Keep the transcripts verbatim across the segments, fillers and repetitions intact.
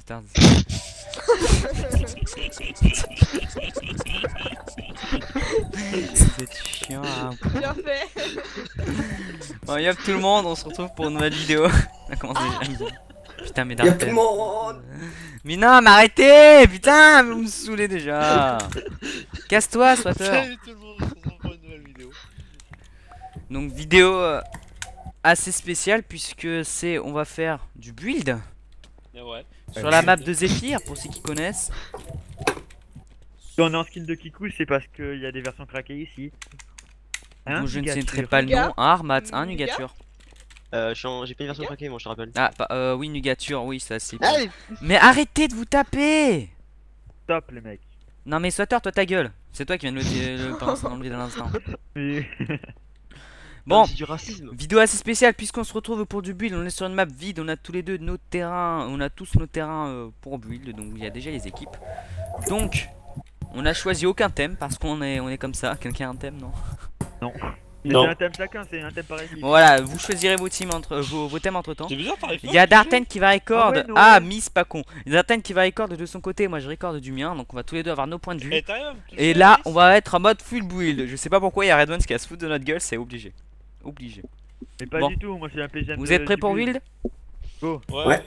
putain. C'est chiant. Hein. Bien fait. Bon, yop tout le monde, on se retrouve pour une nouvelle vidéo. On a commencé déjà. Putain, mais Y'a tout d'Arten. le monde. Mais non, mais arrêtez. Putain, vous me saoulez déjà. Casse-toi, Swatter. Salut tout le monde, on se retrouve pour une nouvelle vidéo. Donc vidéo euh, assez spéciale puisque c'est on va faire du build Et ouais. sur la map de Zephyr pour ceux qui connaissent. Si on est en skin de Kikou, c'est parce qu'il y a des versions craquées ici. Hein, Donc je ne Pikachu. citerai pas le Nugat. nom. Un Armat, un Nugat. Nugature. Euh, je suis en- j'ai pas une version craquée, moi je te rappelle. Ah, bah, euh, oui, Nugature, oui, ça c'est. Ah, mais- Mais arrêtez de vous taper. Stop les mecs. Non mais Swatter, toi ta gueule. C'est toi qui viens de le, le balancer dans le vide à l'instant. Mais- Bon, c'est du racisme. vidéo assez spéciale puisqu'on se retrouve pour du build. On est sur une map vide, on a tous les deux nos terrains, on a tous nos terrains euh, pour build, donc il y a déjà les équipes. Donc, on a choisi aucun thème parce qu'on est, on est comme ça. Quelqu'un a un thème, non? Non. Mais Non. c'est un thème chacun, c'est un thème par équipe. Bon, voilà, vous choisirez vos, teams entre, vos, vos thèmes entre temps. C'est bizarre, t'arrives pas. Il y a Darten qui va record. Ah ouais, Noël. Ah, Miss pas con. Il y a Darten qui va record de son côté, moi je record du mien, donc on va tous les deux avoir nos points de vue. Et t'arrives à me toucher Et la là, vis on va être en mode full build. Je sais pas pourquoi il y a Redone qui va se foutre de notre gueule, c'est obligé. Obligé. Mais pas Bon. du tout, moi c'est un P G M. Vous de- êtes prêts du pour build. build? Go. Ouais. Ouais.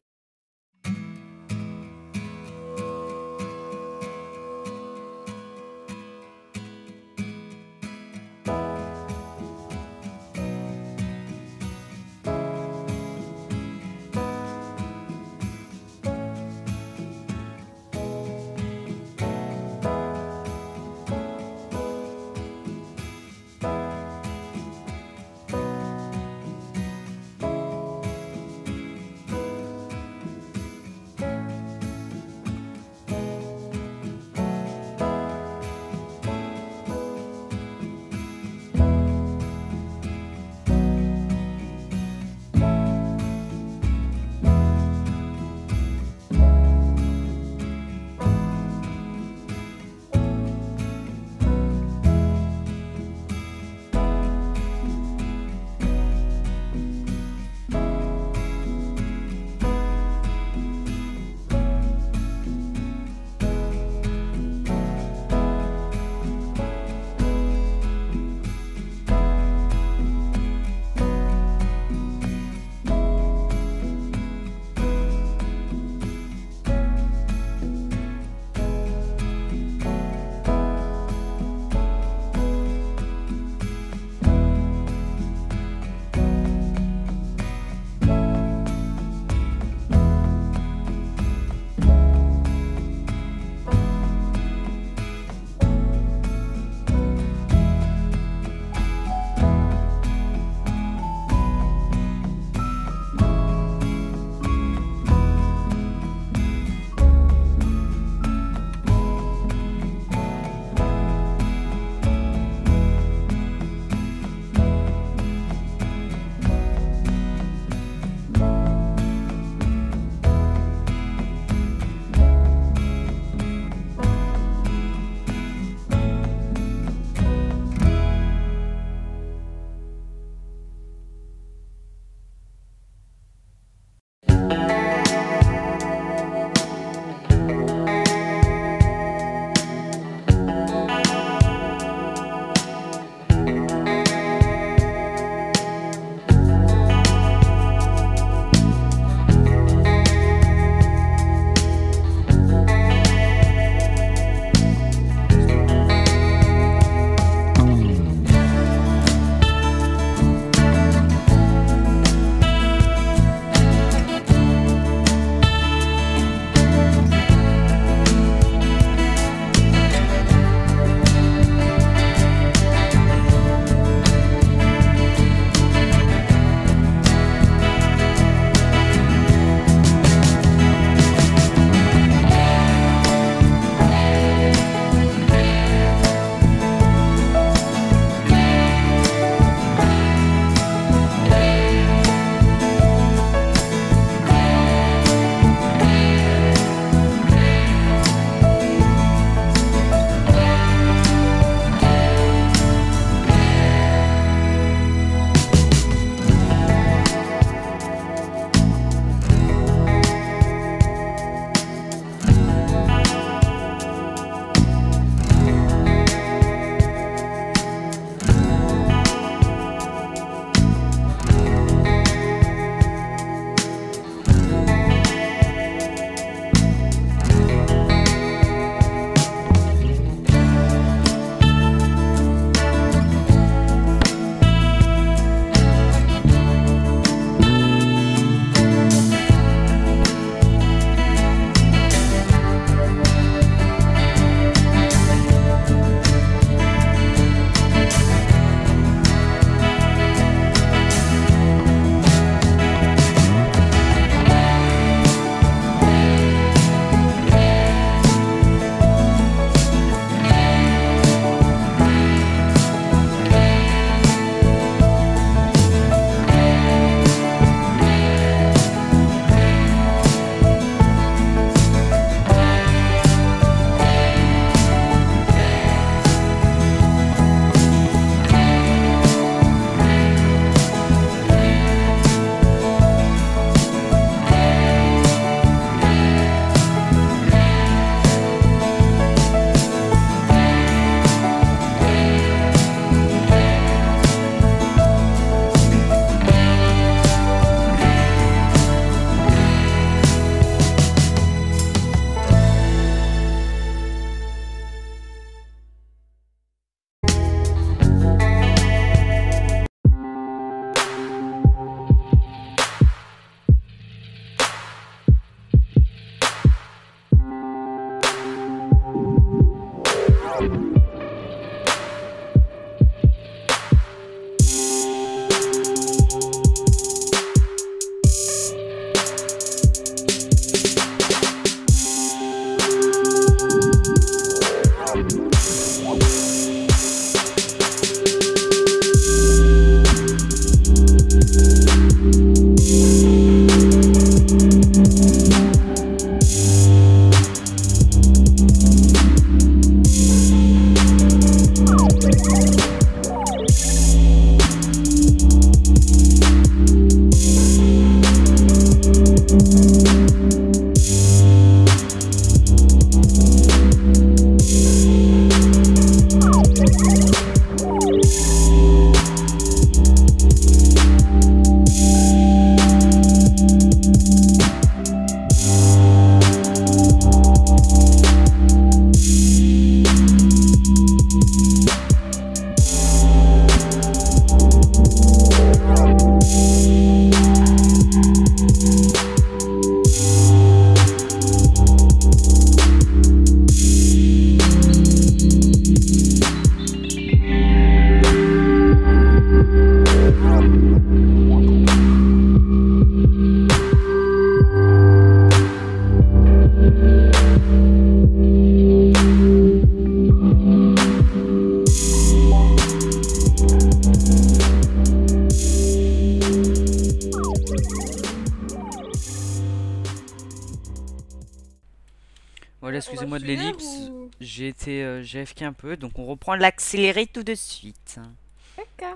moi de Titulaire l'ellipse. ou- J'ai été euh, G F K un peu, donc on reprend l'accéléré tout de suite. D'accord.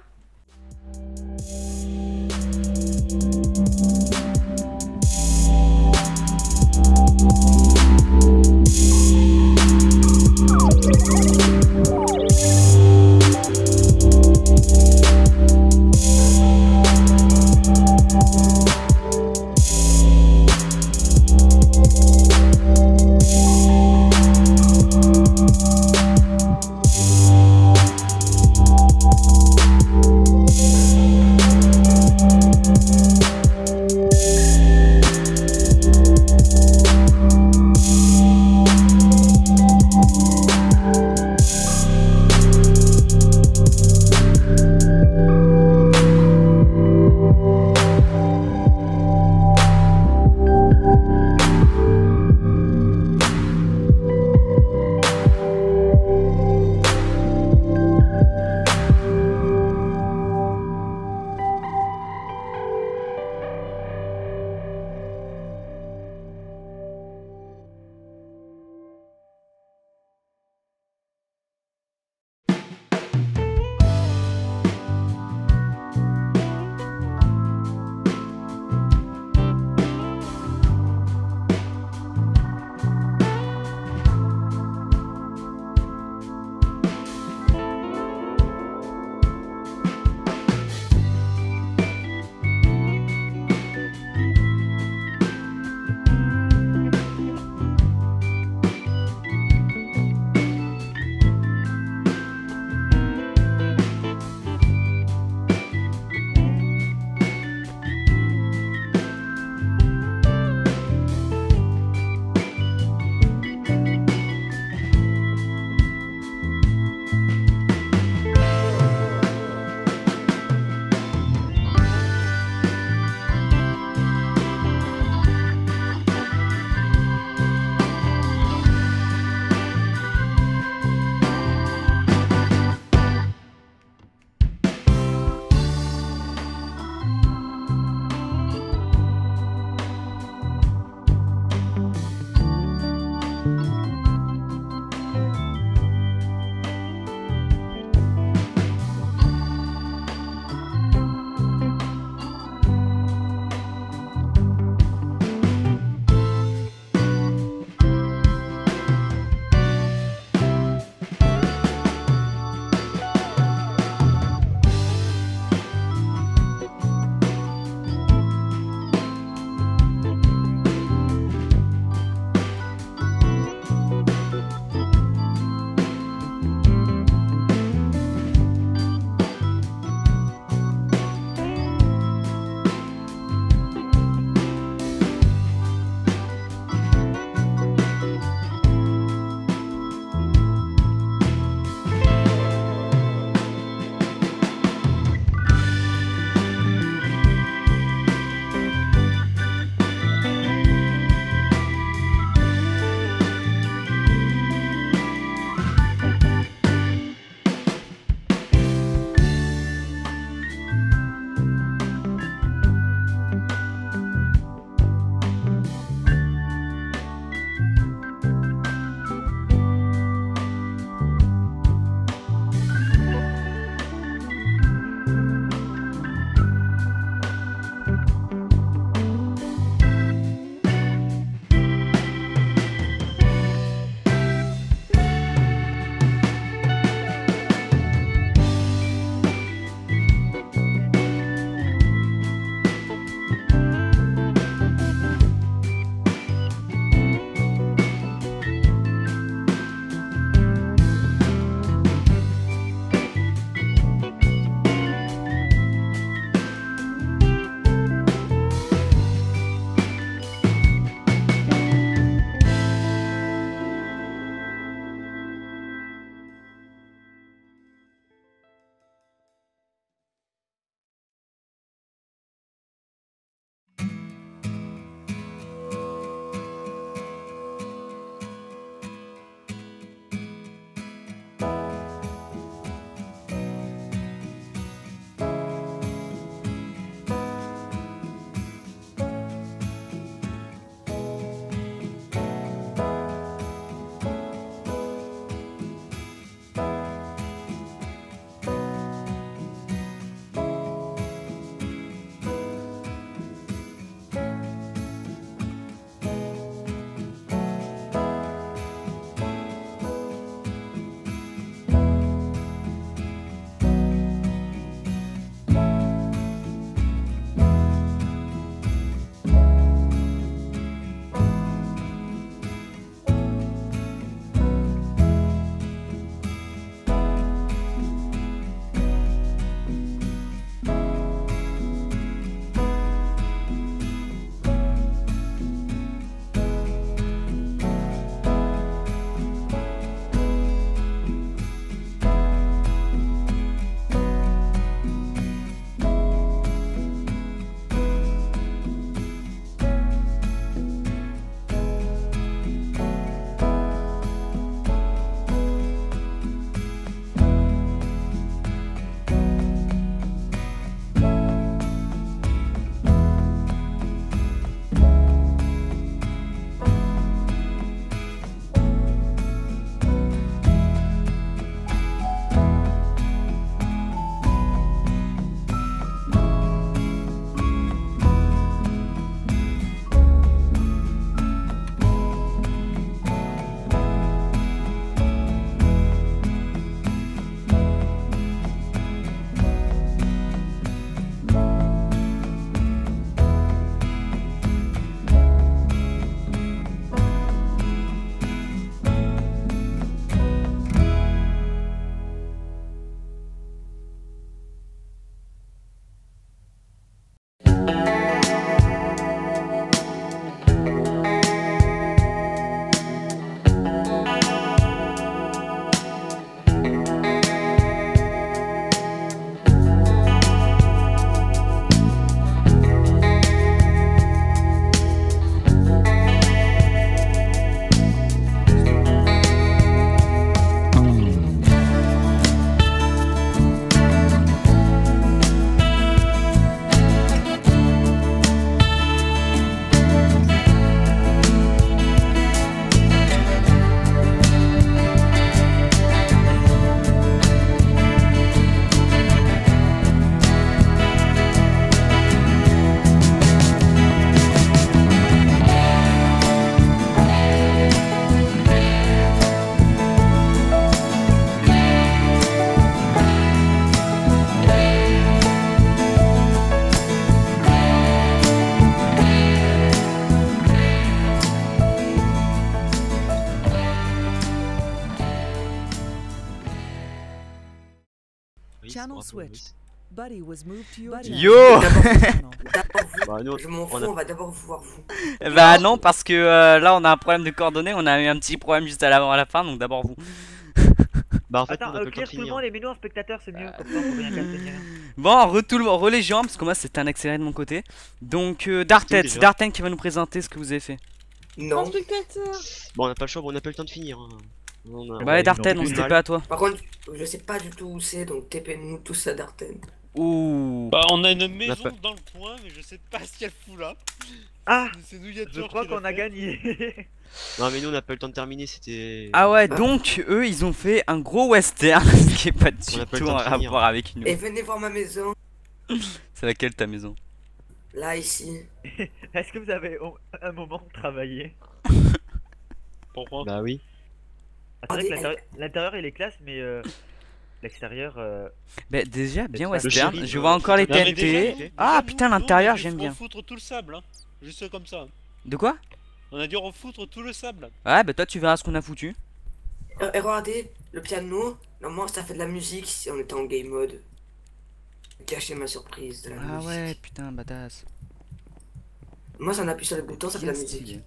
Channel switched. Buddy was moved to your channel. Yo. D'abord vous. Bah, nous, Je m'en fous, on a- on va d'abord voir vous. Bah non, parce que euh, là on a un problème de coordonnées, on a eu un petit problème juste à l'avant à la fin, donc d'abord vous. Bah, en fait, Attends, on a pas euh, le temps clear de tout le finir. monde et mets-nous en spectateur, c'est mieux. Comme ça, on peut rien casser ni rien. Bon, retour re les gens, parce que moi c'était un accéléré de mon côté. Donc euh, Dartet, déjà c'est Darten qui va nous présenter ce que vous avez fait. Non. spectateur. Bon, on a pas le choix, bon, on a pas eu le temps de finir. Hein. On a- Bah ouais, ouais ils Darten, ont on plus s'était mal. pas à toi. Par contre, je sais pas du tout où c'est, donc T P-nous tous à Darten. Ouh. Bah, on a une maison pas- dans le coin, mais je sais pas ce qu'elle fout là. Ah, C'est nous je crois qu'on a gagné. Non, mais nous, on a pas eu le temps de terminer, c'était. Ah ouais, donc eux ils ont fait un gros western, ce qui est pas du On a pas eu tout le en temps de finir. rapport avec nous. Et venez voir ma maison. C'est laquelle ta maison? Là, ici. Est-ce que vous avez au- un moment travaillé? Pourquoi? Bah, oui. Ah, c'est vrai que l'intérieur- l'intérieur il est classe, mais euh, l'extérieur. Euh... Bah déjà, bien Le western, shérif, je euh, vois encore les Non, mais déjà, T N T. déjà, Ah nous- putain, nous, on a l'intérieur dû j'aime bien. refoutre tout le sable, hein. Juste comme ça. De quoi? On a dû refoutre tout le sable. Ouais, bah toi tu verras ce qu'on a foutu. Euh, et regardez, le piano. Normalement, ça fait de la musique si on était en game mode. Cacher ma surprise de la Ah musique. ouais, putain, badass. Moi, ça on appuie sur le bouton, ça fait de la Bien musique. stylé.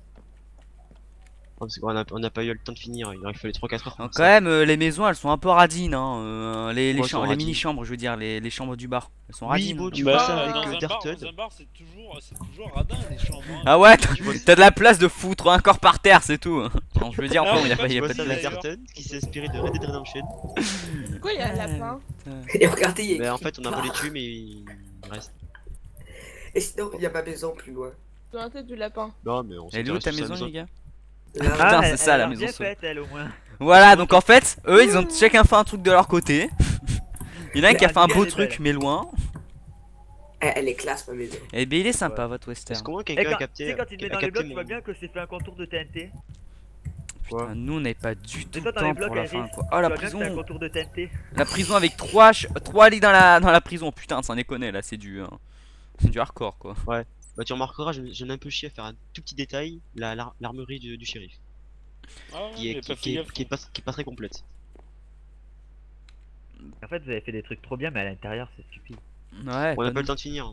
Oh, parce qu'on a, on a pas eu le temps de finir, il aurait fallu trois quatre heures. Donc, pour quand ça. même, euh, les maisons elles sont un peu radines, hein. euh, les les, Ouais, chambres- sont les radines. mini-chambres, je veux dire, les, les chambres du bar. Elles sont Oui, radines. bon, hein. tu Bah, vois ça dans avec un euh, bar, Darted. dans un bar, c'est toujours, c'est toujours radin les chambres. hein. Ah ouais, t'as Tu vois- t'as de la place de foutre un corps par terre, c'est tout. Non, je veux dire, Ah, bon, il y a ouais, pas, y a Tu vois pas ça de avec place. d'ailleurs. Darted qui s'est inspiré de Red Dead Redemption. Pourquoi il y a un lapin? Et regardez, il y a Mais en écrit fait, on a bar. volé dessus, mais il reste. Et sinon, il y a ma maison plus loin. Dans la tête du lapin. Non, mais on Elle est où s'intéresse ta plus à la maison, les gars? Là, Putain, c'est elle- ça, elle la a maison bien seule. faite, elle au moins. Voilà, donc en fait, eux ils ont chacun fait un truc de leur côté. Il y en a un qui a Mais fait un elle beau est truc, belle. mais loin. elle, elle est classe, ma maison. Et ben il est sympa votre Est-ce western. qu'au moins Et quelqu'un quand, a tu capté sais, quand il te met a dans les capté blocs, tu mon- vois bien que c'est fait un contour de T N T. Putain, nous on n'avait pas du tout toi, le dans les temps blocs, pour la Iris, fin quoi. Tu Oh la vois bien que c'est un prison, contour de T N T. la prison avec trois ch- trois lits dans la dans la prison. Putain, sans déconner là, c'est du hein, c'est du hardcore quoi. Bah, tu remarqueras, j'en j'en ai un peu chié à faire un tout petit détail, la- l'ar- l'armerie du, du shérif. Ah, Qui est, j'ai qui, pas qui fait est, gaffe. qui est pas, qui est pas très complète. En fait, vous avez fait des trucs trop bien, mais à l'intérieur, c'est stupide. Ouais. On n'a pas pas le nous. temps de finir.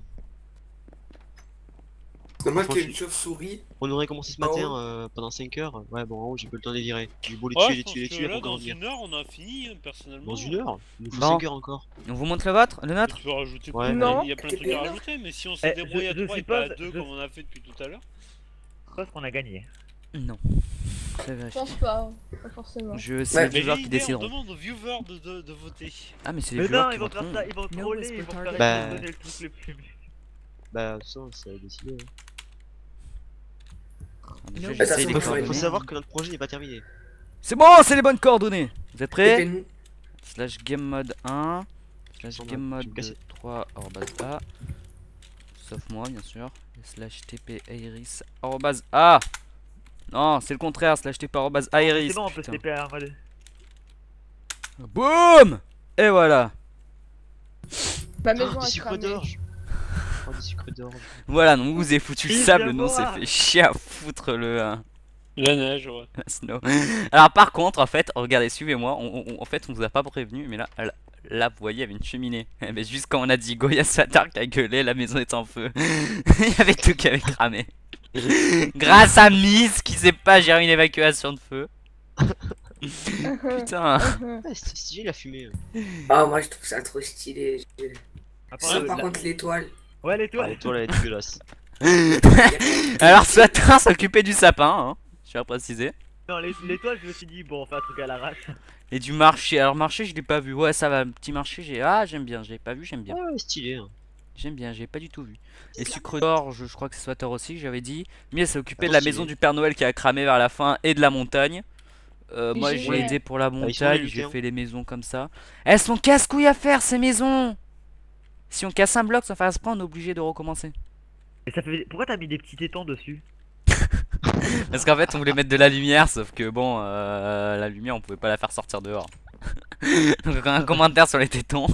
Dommage qu'il y ait Franchement, une chauve-souris. On aurait commencé ce En matin haut. euh, pendant cinq heures. Ouais, bon, en haut, j'ai pas eu le temps de les virer. J'ai beau les Ouais, tuer, je les pense tuer, les que tuer là, pour dans revenir. une heure, on a fini, hein, personnellement. Dans une heure Il nous faut Bon. cinq heures encore. On vous montre le vôtre, le nôtre. Tu peux rajouter Ouais, quoi Non. Il y a plein de trucs à rajouter, mais si on Eh, s'est débrouillé je- à je trois et pas à suppose- deux je- comme on a fait depuis tout à l'heure. Je pense qu'on a gagné. Non. Je vais Je vérifier. pense pas. Pas forcément. Je c'est Ouais, les Mais viewers qui l'idée, on décideront. demande aux viewers de, de, de voter. Ah mais c'est les Mais viewers non, qui ils vont faire voteront. ça, ils vont No troller, whisper ils vont faire target. Bah. ils vont donner le truc le plus. Bah, ça, ça a décidé. hein. Déjà, No j'essaye whisper les Faut, target. faut coordonnées. savoir que notre projet n'est pas terminé. C'est bon, c'est les bonnes coordonnées. Vous êtes prêts? T P-nous. Slash game mode un slash Attends, game tu mode me casses. trois arrobase A, sauf moi bien sûr, et slash tp iris arrobase A. Non, c'est le contraire, slash tp arrobase A iris. C'est bon, on peut se putain. T P à un mode. Boum. Et voilà. Ma Oh, maison des est sucres cramée. d'orge. Oh, des sucres d'orge. Voilà, donc vous avez foutu le Il sable, vient nous on s'est voir. fait chier à foutre le euh, La neige, ouais. snow. Alors par contre, en fait, regardez, suivez-moi, on, on- en fait on vous a pas prévenu, mais là, là, là, vous voyez, il y avait une cheminée. Mais juste quand on a dit Goya Satar qui a gueulé, la maison est en feu. Il y avait tout qui avait cramé. Grâce à Miss qui sait pas gérer une évacuation de feu. Putain. Ouais, c'est stylé la fumée. Ah, moi je trouve ça trop stylé. Je- À part Ça, le- par la- contre, l'étoile. Ouais, Ah, l'étoile. l'étoile elle est dégueulasse. Alors Satar s'occupait du sapin, hein, je vais préciser. Non, l'é- l'étoile, je me suis dit, bon, on fait un truc à l'arrache. Et du marché. Alors marché, je l'ai pas vu. Ouais, ça va, petit marché, j'ai ah j'aime bien. J'ai pas vu, j'aime bien. Ouais, stylé. hein. J'aime bien, j'ai pas du tout vu. Et sucre d'orge, je crois que c'est Swatter aussi, j'avais dit. Mais elle s'est occupée de la Aussi. maison du Père Noël qui a cramé vers la fin et de la montagne. Euh, Et moi j'ai- j'ai ouais. aidé pour la ils sont montagne, nuls, j'ai tiens. fait les maisons comme ça. Elles sont casse-couilles à faire ces maisons. Si on casse un bloc sans faire exprès, on est obligé de recommencer. Et ça fait. Pourquoi t'as mis des petits tétons dessus? Parce qu'en fait on voulait mettre de la lumière, sauf que bon, euh, la lumière on pouvait pas la faire sortir dehors. Donc un commentaire sur les tétons.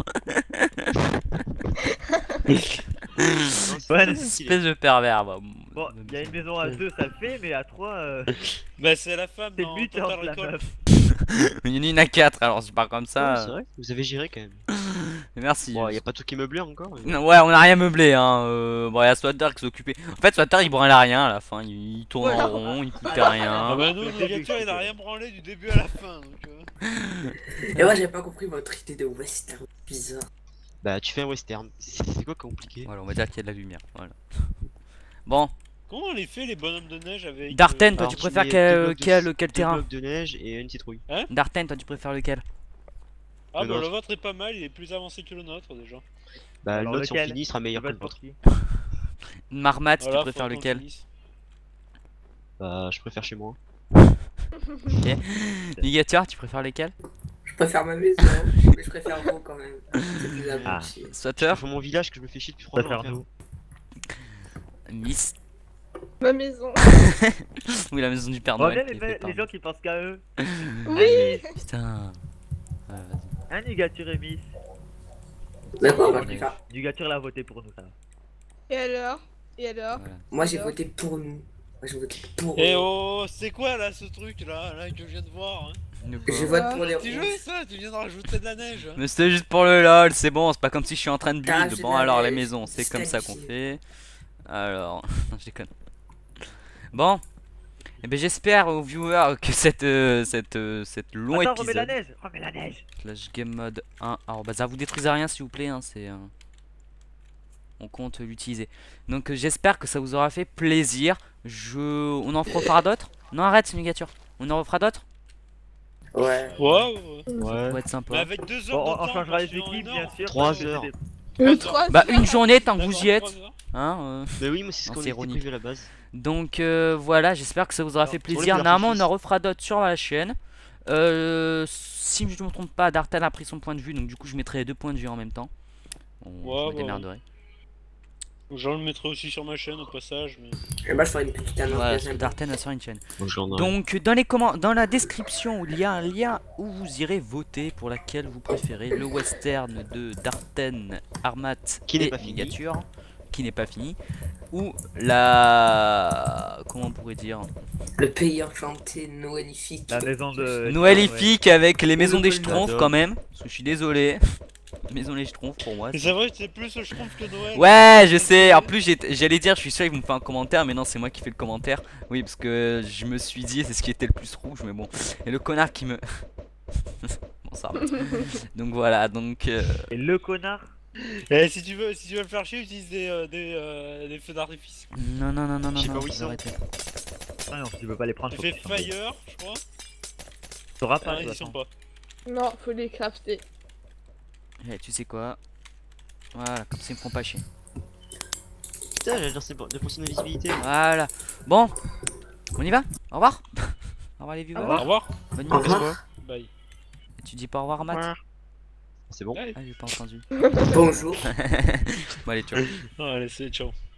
Non, c'est- Ouais, c'est stylé. Espèce de pervers. Bah, Bon, il y a une maison à deux, ça le fait, mais à trois, euh, Bah, c'est la femme c'est dans but Total entre la Recall. meuf. Il y en a une à quatre, alors je pars comme Ouais, ça. c'est vrai, vous avez géré quand même. Merci. Bon, y a pas tout qui est meublé encore. mais- Non, ouais, on a rien meublé, hein. Euh, bon, il y a Swatter qui s'est occupé. En fait, Swatter il branle à rien à la fin. Il, il tourne en rond, il coûte à Ah rien. bah nous, Le le début, Négature, il a c'était- rien branlé du début à la fin. Donc, euh... Et moi, j'avais pas compris votre idée de western bizarre. Bah, tu fais un western. C'est c'est quoi compliqué? Voilà, on va dire qu'il y a de la lumière. Voilà. Bon, Comment on les fait les bonhommes de neige avec. Darten, euh, toi Alors, tu tu préfères mets quel, deux blocs de- quel, quel Deux terrain blocs de neige et une citrouille. Darten, toi tu préfères lequel Ah le bah le nôtre. vôtre est pas mal, il est plus avancé que le nôtre déjà. Bah, Alors, l'autre, si on lequel finit, sera meilleur que Vote le pour vôtre. qui? Marmat, Voilà, tu préfères faut qu'on lequel finisse. Bah, je préfère chez moi. Ligature, tu préfères lequel Je préfère ma maison, mais je préfère vous quand même. C'est plus Ah. abouti. Je Swatter, préfère mon village que je me fais chier depuis trois Ça jours. à faire faire. nous. Miss. Ma maison. Oui, la maison du Père On voit Noël. bien qui les, est faite les par- gens qui pensent qu'à eux. Oui. Putain. Ouais, vas-y. Un Nugature et Miss. D'accord, bah, je préfère. Nugature l'a voté pour nous, ça. Et alors Et alors Voilà. Moi, j'ai Alors voté pour nous. Moi, j'ai voté pour Eh eux. oh, c'est quoi là ce truc là, là que je viens de voir hein. Ne Je pas- vote pour les Tu rouges. joues ça, tu viens de rajouter de la neige. Mais c'était juste pour le lol, c'est bon, c'est pas comme si je suis en train de T'as build. acheté Bon, de la alors les neige, maisons, c'est comme ça qu'on disqualifié. fait. Alors, non, je déconne. Bon, et ben j'espère aux viewers que cette, euh, cette, euh, cette long Attends, remets la épisode. neige. Remets la neige. Slash game mode un. Alors, bah ça vous détruisez rien s'il vous plaît, hein, c'est. euh, On compte l'utiliser. Donc, euh, j'espère que ça vous aura fait plaisir. Je. On en refera d'autres. Non, arrête, c'est négature. On en refera d'autres. Ouais. Ouais, ouais. Ça Ouais. pourrait être sympa. Mais avec deux Bon, heures on, de on temps, changera les parce qu'en équipes, une bien heure- sûr. Trois parce que heures. c'était- Le trois Bah, une journée tant que D'accord, vous y êtes. trois heures. Hein, euh, Bah oui, moi c'est ce Non, qu'on c'est était ironique. prévu à la base. Donc euh, voilà, j'espère que ça vous aura Alors, fait pour les plaisir. feux Normalement, on d'artifice. en refera d'autres sur la chaîne. Euh, si je ne me trompe pas, Dartan a pris son point de vue, donc du coup, je mettrai les deux points de vue en même temps. Bon, Ouais, je me ouais, démerderai. J'en le mettrai aussi sur ma chaîne au passage, mais. Et moi, je ferai une petite annonce. Voilà, deuxième. Dartan va sur une chaîne. Donc j'en ai. Donc dans les comment dans la description, il y a un lien où vous irez voter pour laquelle vous préférez, le western de Dartan, Armat Qui n'est et pas fini. Ligature, qui n'est pas fini, ou la comment on pourrait dire Le pays enchanté noëlifique. La maison de. Noëlifique avec les maisons le des Golden Schtroumpfs Dome. quand même, parce que je suis désolé. Maison des Schtroumpfs pour moi. Mais c'est- c'est vrai que c'est plus je trouve que Noël. Ouais, je sais. En plus, j'ai- j'allais dire, je suis sûr qu'ils vont me faire un commentaire, mais non, c'est moi qui fais le commentaire. Oui, parce que je me suis dit, c'est ce qui était le plus rouge, mais bon. Et le connard qui me. Bon, ça va. Donc voilà, donc. euh, Et le connard. Eh, si tu veux, si tu veux le faire chier, utilise des, euh, des, euh, des feux d'artifice. Non, non, non, non, non, Je sais non, pas où ils faut sont. arrêter. Ah non, tu peux pas les prendre. Tu faut fais qu'ils sont- fire, je crois. T'auras Ah, pas, de ils toute sont façon. pas. Non, faut les crafter. Eh, tu sais quoi? Voilà, comme ça ils me font pas chier. Putain, j'ai lancé de potion d'invisibilité. Voilà. Bon, on y va? Au revoir. Au revoir les viewers. Au revoir. Bonne Au nuit. revoir. Bye. Tu dis pas au revoir, Matt? C'est bon. Bye. Ah, j'ai pas entendu. Bonjour. Bon, allez, ciao. Allez, c'est ciao.